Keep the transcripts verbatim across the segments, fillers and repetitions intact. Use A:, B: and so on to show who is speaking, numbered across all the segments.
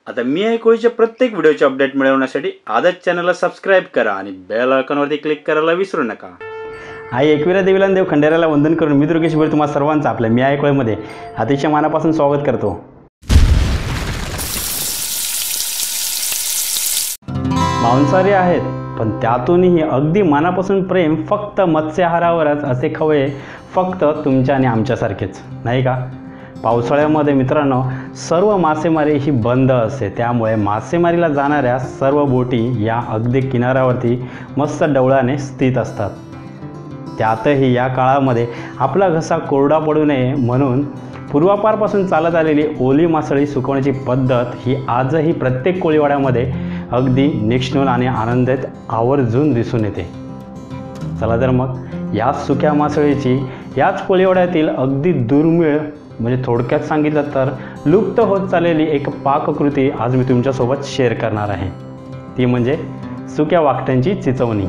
A: आता मी आई कोळीच्या प्रत्येक व्हिडिओचे अपडेट मिळवण्यासाठी आजच चॅनलला सबस्क्राइब करा आणि बेल आयकॉनवरती क्लिक करायला विसरू नका। आई एकविरा देवीला देव खंडेराला वंदन करून मी दुर्गेश भोईर तुम्हा सर्वांचं आपल्या मी आई कोळीमध्ये अतिशय मनापासून स्वागत करतो। मांसाहारी आहेत पण त्यातूनही अगदी मनापासून प्रेम फक्त मत्स्याहारावरच असे खवये फक्त तुमच्या आणि आमच्यासारखेच नाही का। पावसाळ्यामध्ये मित्रांनो सर्व मासेमारी ही बंद असते, त्यामुळे मासेमारीला जाणाऱ्या सर्व बोटी या अगदी किनाऱ्यावरती मस्त डवळाने स्थित असतात। त्यातही या काळामध्ये आपला घसा कोरडा पडू नये म्हणून पूर्वापारपासून चालत आलेली ओली मासळी सुकवण्याची पद्धत ही आजही प्रत्येक कोळीवाड्यामध्ये अगदी निष्णून आणि आनंदित आवर्जून दिसून येते। चला तर मग या सुक्या मासळीची याच कोळीवाड्यातील अगदी दुर्मिळ म्हणजे थोडक्यात सांगितलं तर लुप्त होत चाललेली एक पाककृती आज मी तुमच्यासोबत शेअर करणार आहे, ती म्हणजे सुक्या वाकट्यांची चिचवणी।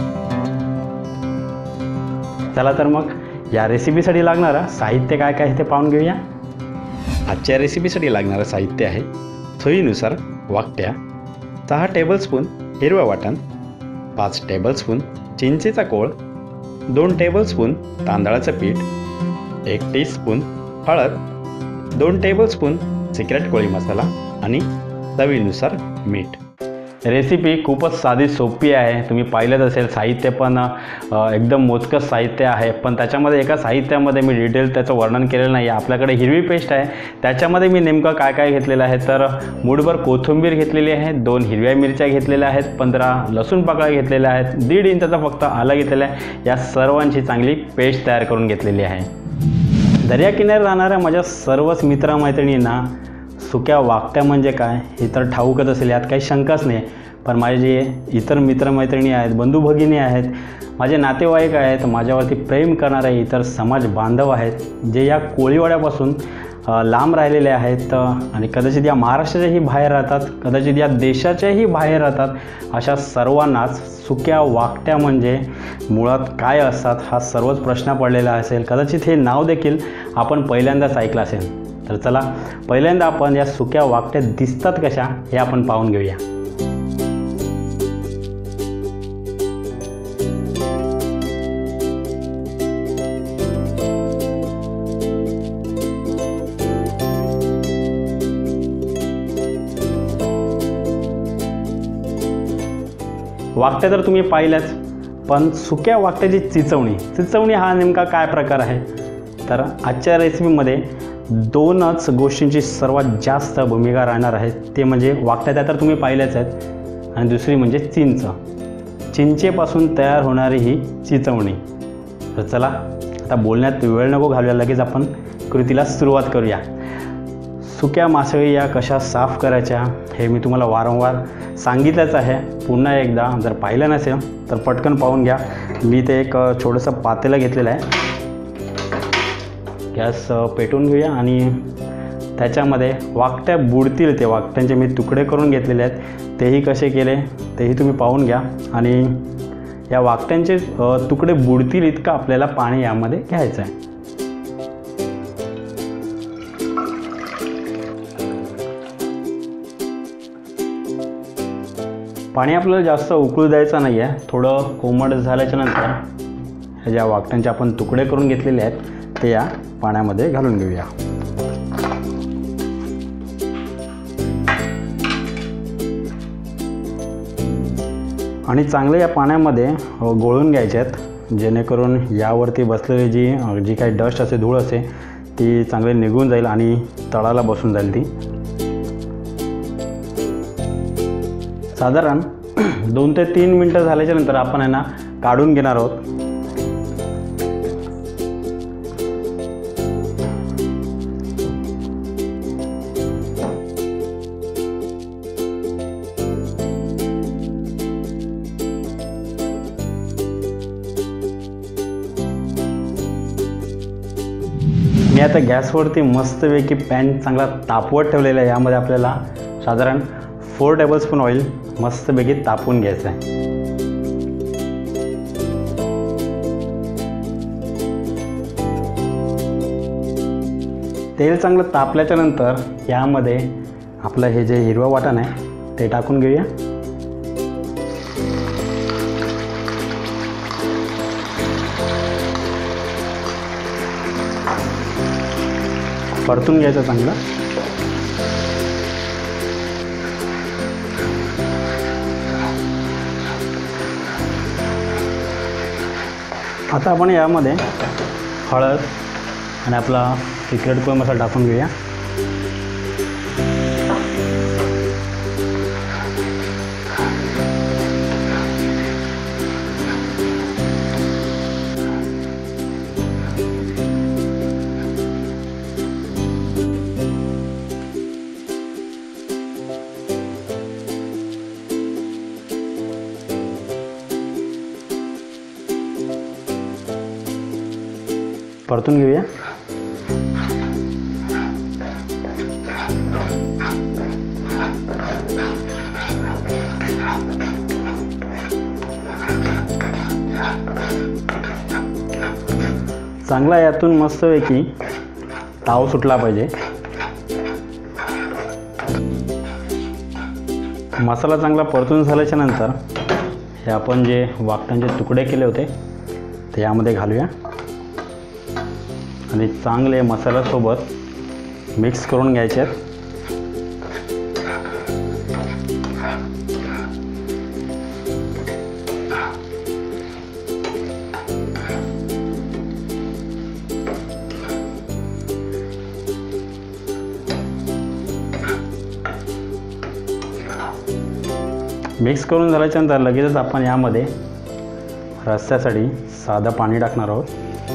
A: चला तर मग या रेसिपीसाठी लागणारं साहित्य काय काय ते पाहून घेऊया। आजच्या रेसिपीसाठी लागणारं साहित्य आहे सोयीनुसार वाकट्या, सहा टेबलस्पून हिरवं वाटण, पाच टेबलस्पून चिंचेचा कोळ, दोन टेबलस्पून तांदळाचं पीठ, एक टीस्पून हळद, दोन टेबलस्पून सिक्रेट कोळी मसाला आणि चवीनुसार मीठ। रेसिपी खूपच साधी सोपी आहे, तुम्ही पाहिलंच असेल। साहित्य पण एकदम मोजकंच साहित्य आहे, पण त्याच्यामध्ये एका साहित्यामध्ये मी डिटेल त्याचं वर्णन केलेलं नाही आहे। आपल्याकडे हिरवी पेस्ट आहे, त्याच्यामध्ये मी नेमकं काय काय घेतलेलं आहे तर मूठभर कोथिंबीर घेतलेली आहे, दोन हिरव्या मिरच्या घेतलेल्या आहेत, पंधरा लसूण पाकळ्या घेतलेल्या आहेत, दीड इंचाचा फक्त आलं घेतलेला आहे। या सर्वांची चांगली पेस्ट तयार करून घेतलेली आहे। दर्या किनारी राहणाऱ्या माझ्या सर्वच मित्रमैत्रिणींना सुक्या वाकट्या म्हणजे काय हे तर ठाऊकच असेल, यात काही शंकाच नाही। पण माझे जे इतर मित्रमैत्रिणी आहेत, बंधू भगिनी आहेत, माझे नातेवाईक आहेत, माझ्यावरती प्रेम करणारे इतर समाज बांधव आहेत, जे या कोळीवाड्यापासून लांब राहिलेले आहेत आणि कदाचित या महाराष्ट्राच्याही बाहेर राहतात, कदाचित या देशाच्याही बाहेर राहतात, अशा सर्वांनाच सुक्या वाकट्या म्हणजे मुळात काय असतात हा सर्वच प्रश्न पडलेला असेल। कदाचित हे नाव देखील आपण पहिल्यांदाच ऐकलं असेल। तर चला पहिल्यांदा आपण या सुक्या वाकट्या दिसतात कशा हे आपण पाहून घेऊया। वाकट्या तर तुम्ही पाहिल्याच, पण सुक्या वाकट्याची चिचवणी चिचवणी हा नेमका काय प्रकार आहे तर आजच्या रेसिपीमध्ये दोनच गोष्टींची सर्वात जास्त भूमिका राहणार आहे, ते म्हणजे वाकट्या त्या तर तुम्ही पाहिल्याच आहेत आणि दुसरी म्हणजे चिंच, चिंचेपासून तयार होणारी ही चिचवणी। तर चला आता बोलण्यात वेळ नको घालूया, लगेच आपण कृतीला सुरुवात करूया। सुक्या मासळी या कशा साफ करायच्या हे मी तुम्हाला वारंवार सांगितलंच आहे, पुन्हा एकदा जर पाहिलं नसेल तर पटकन पाहून घ्या। मी ते एक छोटंसं पातेलं घेतलेलं आहे, गॅस पेटवून घेऊया आणि त्याच्यामध्ये वाकट्या बुडतील ते वाकट्यांचे मी तुकडे करून घेतलेले आहेत, तेही कसे केले तेही तुम्ही पाहून घ्या। आणि या वाकट्यांचे तुकडे बुडतील इतकं आपल्याला पाणी यामध्ये घ्यायचं आहे। पाणी आपल्याला जास्त उकळू द्यायचं नाही आहे, थोडं कोमट झाल्याच्या नंतर ह्या ज्या वाकट्यांचे आपण तुकडे करून घेतलेले आहेत ते या पाण्यामध्ये घालून घेऊया। आणि चांगले या पाण्यामध्ये गोळून घ्यायचे आहेत, जेणेकरून यावरती बसलेली जी जी काही डस्ट असे धूळ असे ती चांगली निघून जाईल आणि तळाला बसून जाईल ती। साधारण दोन ते तीन मिनटं झाल्याच्या नंतर आपण यांना काढून घेणार आहोत। मी आता गॅसवरती मस्तपैकी पॅन चांगला तापवत ठेवलेला आहे, यामध्ये आपल्याला साधारण फोर टेबलस्पून ऑइल मस्तपैकी तापवून घ्यायचं आहे। तेल चांगलं तापल्याच्या नंतर यामध्ये आपलं हे जे हिरवं वाटण आहे ते टाकून घेऊया. परतून घ्यायचं चांगलं. आता आपण यामध्ये हळद आणि आपला सिक्रेट कोळी मसाला टाकून घेऊया. परतून घेऊया. चांगला यातून मस्तपैकी ताव सुटला पाहिजे. मसाला चांगला परतून झाल्याच्या नंतर हे आपण जे वाटाण्याचे तुकडे केले होते ते यामध्ये घालूया आणि चांगले मसाल्यासोबत मिक्स करून घ्यायचे आहेत. मिक्स करून झाल्याच्यानंतर लगेचच आपण यामध्ये रस्स्यासाठी साधं पाणी टाकणार आहोत.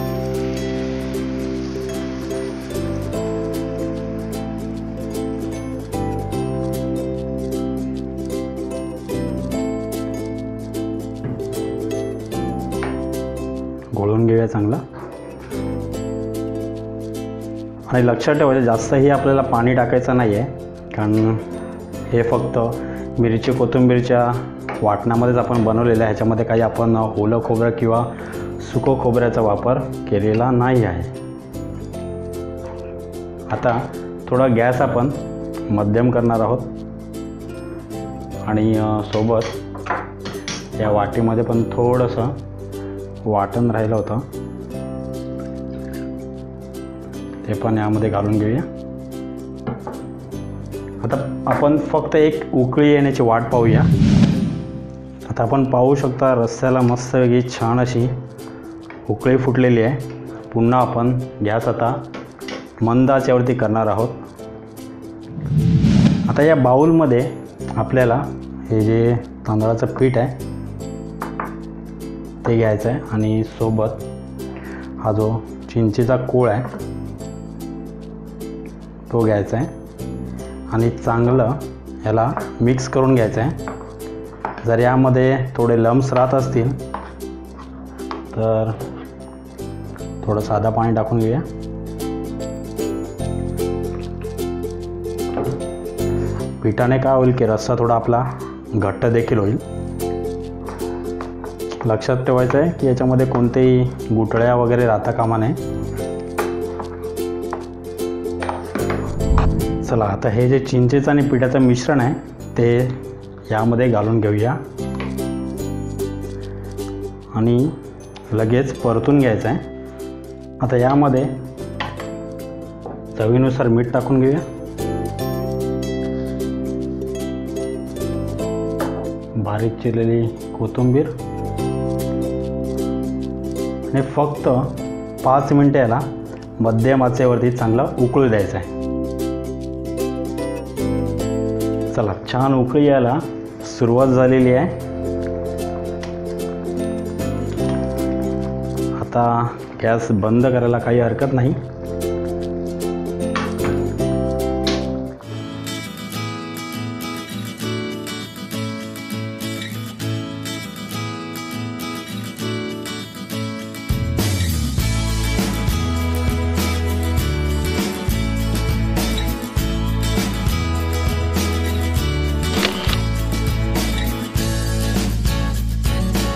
A: घोळून घेऊया चांगलं. आणि लक्षात ठेवायचं जास्तही आपल्याला पाणी टाकायचं नाही आहे, कारण हे फक्त मिरची कोथिंबीरच्या वाटणामध्येच आपण बनवलेलं आहे. ह्याच्यामध्ये काही आपण ओलं खोबरं किंवा सुकं खोबऱ्याचा वापर केलेला नाही आहे. आता थोडा गॅस आपण मध्यम करणार आहोत आणि सोबत या वाटीमध्ये पण थोडंसं वाटण राहिलं होतं ते पण यामध्ये घालून घेऊया. आता आपण फक्त एक उकळी येण्याची वाट पाहूया. आता आपण पाहू शकता रस्स्याला मस्तपैकी छान अशी उकळी फुटलेली आहे. पुन्हा आपण गॅस आता मंद आचेवरती करणार आहोत. आता या बाउलमध्ये आपल्याला हे जे तांदळाचं पीठ आहे ते घ्यायचं आहे आणि सोबत हा जो चिंचेचा कोळ आहे तो घ्यायचा आहे आणि चांगलं याला मिक्स करून घ्यायचं आहे. जर यामध्ये थोडे लम्स राहत असतील तर थोडं साधं पाणी टाकून घेऊया. पिठाने काय होईल की रस्सा थोडा आपला घट्ट देखील होईल. लक्षात ठेवायचं आहे की याच्यामध्ये कोणतेही गुठळ्या वगैरे राहता कामा नये. चला आता हे जे चिंचेचं आणि पिठाचं मिश्रण आहे ते यामध्ये घालून घेऊया आणि लगेच परतून घ्यायचं आहे. आता यामध्ये चवीनुसार मीठ टाकून घेऊया. बारीक चिरलेली कोथिंबीर आणि फक्त पाच मिनटं याला मध्यम आचेवरती चांगलं उकळू द्यायचं आहे. चला छान उकळी यायला सुरुवात झालेली आहे. आता गॅस बंद करायला काही हरकत नाही.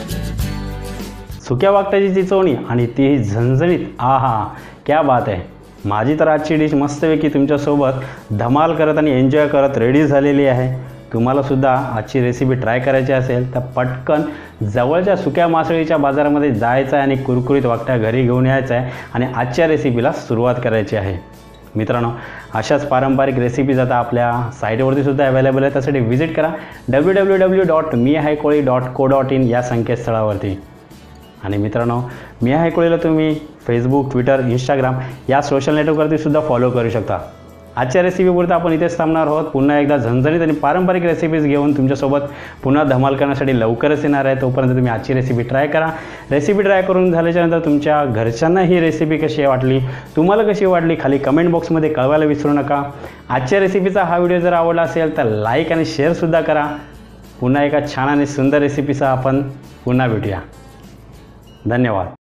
A: सुक्या वाकट्याची चिचवणी आणि ती झणझणीत. आ हा क्या बात आहे. माझी तर आजची डिश मस्तपैकी तुमच्यासोबत धमाल करत आणि एन्जॉय करत रेडी झालेली आहे. तुम्हालासुद्धा आजची रेसिपी ट्राय करायची असेल तर पटकन जवळच्या सुक्या मासळीच्या बाजारामध्ये जायचं आहे आणि कुरकुरीत वाकट्या घरी घेऊन यायचं आहे आणि आजच्या रेसिपीला सुरुवात करायची आहे. मित्रांनो, अशाच पारंपरिक रेसिपीज आता आपल्या साईटवरती सुद्धा अवेलेबल आहे. त्यासाठी व्हिजिट करा W W W dot Mi Hai Koli dot co dot in या संकेतस्थळावरती. आणि मित्रांनो, मी हाय कोळीला तुम्ही फेसबुक, ट्विटर, इंस्टाग्राम या सोशल नेटवर्कवरती सुद्धा फॉलो करू शकता. आजच्या रेसिपीपुरतं आपण इथेच थांबणार आहोत. पुन्हा एकदा झणझणीत आणि पारंपरिक रेसिपीज घेऊन तुमच्यासोबत पुन्हा धमाल करण्यासाठी लवकरच येणार आहे. तोपर्यंत तुम्ही आजची रेसिपी ट्राय करा. रेसिपी ट्राय करून झाल्याच्यानंतर तुमच्या घरच्यांना ही रेसिपी कशी वाटली, तुम्हाला कशी वाटली, खाली कमेंट बॉक्समध्ये कळवायला विसरू नका. आजच्या रेसिपीचा हा व्हिडिओ जर आवडला असेल तर लाईक आणि शेअरसुद्धा करा. पुन्हा एका छान आणि सुंदर रेसिपीसह आपण पुन्हा भेटूया. धन्यवाद.